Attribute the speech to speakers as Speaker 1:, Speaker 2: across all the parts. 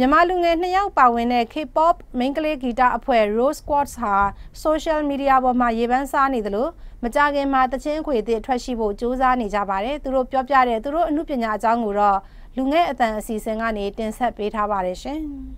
Speaker 1: မြန်မာလူငယ်2ယောက်ပါဝင်တဲ့ K-pop မိန်းကလေးဂီတအဖွဲ့ Rose Quartz ဟာ social media ပေါ်မှာရေပန်းစားနေသလိုမကြခင်မှာတချင်းအခွေအသစ်ထွက်ရှိဖို့ကြိုးစားနေကြပါတယ်သူတို့ပြောပြတဲ့သူတို့အမှုပညာအကြောင်းကိုတော့လူငယ်အတန်အစီအစဉ်ကနေတင်ဆက်ပေးထားပါတယ်ရှင်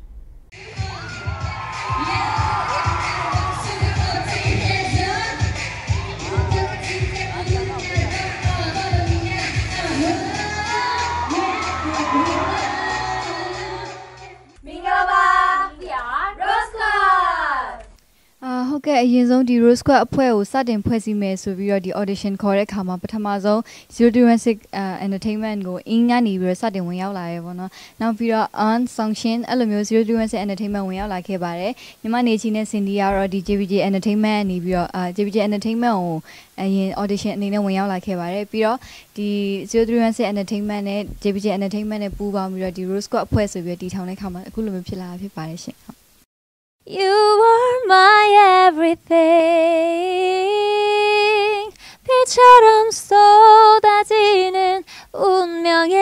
Speaker 2: ဟုတ်ကဲ့အရင်ဆုံးဒီ Rose Quartz အဖွဲ့ကိုစတင်ဖွဲ့စည်းမယ်ဆိုပြီးတော့ဒီ audition ခေါ်တဲ့အခါမှာပထမဆုံး 016 entertainment ကိုအင်းကနေပြီးတော့စတင်ဝင်ရောက်လာရဲပေါ့နော်နောက်ပြီးတော့ on function အဲ့လိုမျိုး016 entertainment ဝင်ရောက်လာခဲ့ပါတယ်ညီမနေချီနဲ့ Cindy ကတော့ဒီ JBJ entertainment နေပြီးတော့ JBJ entertainment ကိုအရင် audition အနေနဲ့ဝင်ရောက်လာခဲ့ပါတယ်ပြီးတော့ဒီ016 entertainment နဲ့ JBJ entertainment နဲ့ပူးပေါင်းပြီးတော့ဒီ Rose Quartz အဖွဲ့ဆိုပြီးတော့တည်ထောင်တဲ့အခါမှာအခုလိုမျိုးဖြစ်လာတာဖြစ်ပါတယ်ရှင်You are my everything 빛처럼 쏟아지는 운명에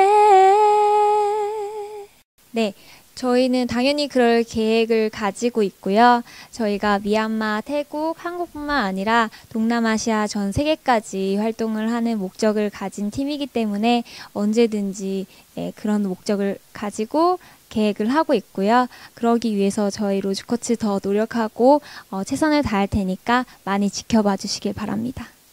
Speaker 3: 네, 저희는 당연히 그럴 계획을 가지고 있고요. 저희가 미얀마, 태국, 한국뿐만 아니라 동남아시아 전 세계까지 활동을 하는 목적을 가진 팀이기 때문에 언제든지 그런 목적을 가지고 계획을 하고 있고요. 그러기 위해서 저희 로즈쿼츠 더 노력하고 최선을 다할 테니까 많이 지켜봐 주시길 바랍니다.